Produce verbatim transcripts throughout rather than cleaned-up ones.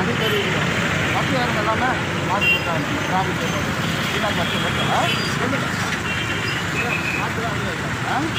அது தெரியுது மக்கள் எல்லாமே மாற்றி கொடுத்தாங்க டிராஃபிக் வீணாக கஷ்டப்பட்டு மாற்று தான்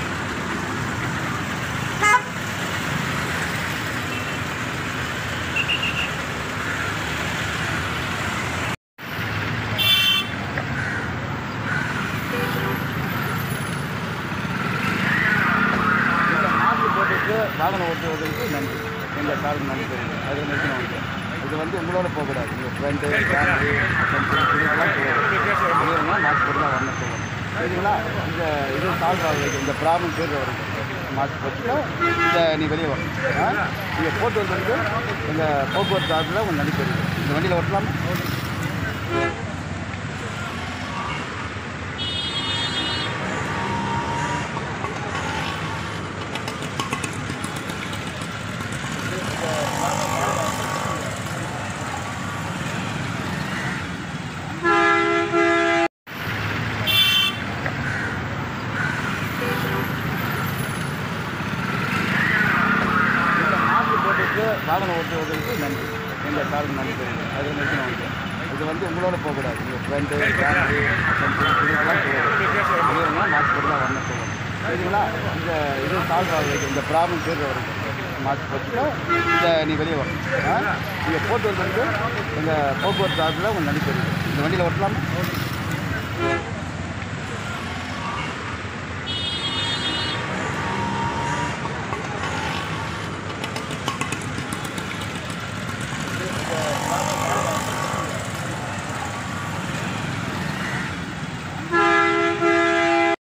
வாகனம் ஓட்டுவதற்கு நன்றி எங்கள் சாருக்கு நன்றி தெரியுது அது நிறுத்தணும் வந்து இது வந்து உங்களோட போகக்கூடாது உங்கள் ஃப்ரெண்டு ஃபேமிலி இதெல்லாம் சொல்லுவாங்க மாஸ்க் போட்டு தான் வரணும் சொல்லுவாங்க சரிங்களா இந்த இது சால்வ் ஆகுது இந்த ப்ராப்ளம் பேர் வருது மாஸ்க் போட்டுட்டு இந்த நீ வெளியே வரணும் நீங்கள் போட்டு வந்து எங்கள் போக்குவரத்து ஆற்றில் உங்களுக்கு நன்றி தெரியுது இந்த வண்டியில் ஓட்டலாமா வாகனம் ஓட்டுவதற்கு நன்றி எங்கள் சாருக்கு நன்றி தெரியுது அது நிறுத்தணும் வந்து இது வந்து உங்களோட போகக்கூடாது உங்கள் ஃப்ரெண்டு ஃபேமிலி இதெல்லாம் சொல்லுவாங்க மாஸ்க் போட்டு தான் வரணும் சொல்லுவாங்க சரிங்களா இந்த இது சால்வ் ஆகுது இந்த ப்ராப்ளம் பேர் வருது மாஸ்க் போட்டுட்டு இந்த நீ வெளியே வரணும் நீங்கள் போட்டு வந்து எங்கள் போக்குவரத்து ஆற்றில் உங்களுக்கு நன்றி தெரியுது இந்த வண்டியில் ஓட்டலாமா